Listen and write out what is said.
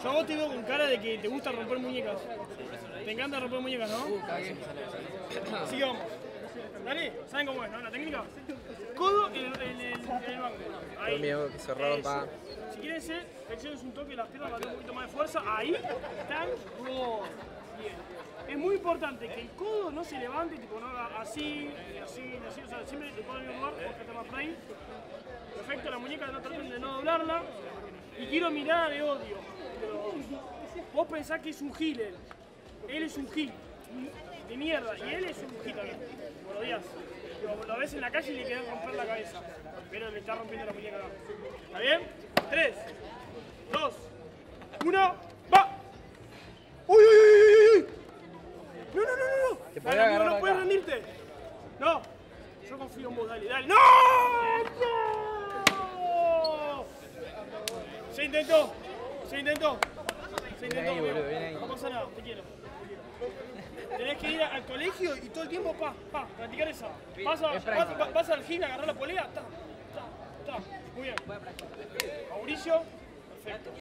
Yo a vos te veo con cara de que te gusta romper muñecas. Te encanta romper muñecas, ¿no? Así que vamos. Dale, ¿saben cómo es, no? La técnica. Codo en el banco. Ahí. Tengo miedo que se rompa. Si quieren ser, flexiones un toque las piernas para tener un poquito más de fuerza. Ahí están. Bien. Es muy importante que el codo no se levante, tipo no haga así, así, así. O sea, siempre el codo en el mismo lugar, porque más por ahí. Perfecto, la muñeca no traten de no doblarla. Y quiero mirada de odio. Vos pensás que es un gil él. Él es un gil. De mierda. Y él es un gil también. Buenos días. Lo ves en la calle y le querés romper la cabeza. Pero le está rompiendo la muñeca acá. ¿Está bien? 3, 2, 1, ¡va! ¡Uy, uy, uy, uy! ¡No, no, no, no! Te podés agarrar no puedes acá. rendirte. No. Yo confío en vos, dale, dale. ¡No! ¡No! Se intentó. Se intentó. Se intentó, ahí, boludo, bien ahí. no pasa nada, te quiero. Tenés que ir al colegio y todo el tiempo, practicar esa. Vas al gym, agarrar la polea, Muy bien. Mauricio, perfecto.